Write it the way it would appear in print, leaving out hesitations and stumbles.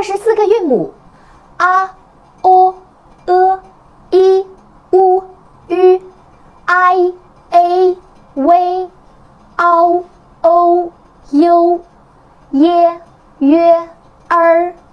24个韵母 a o e i u ü i a v ao o u 耶约儿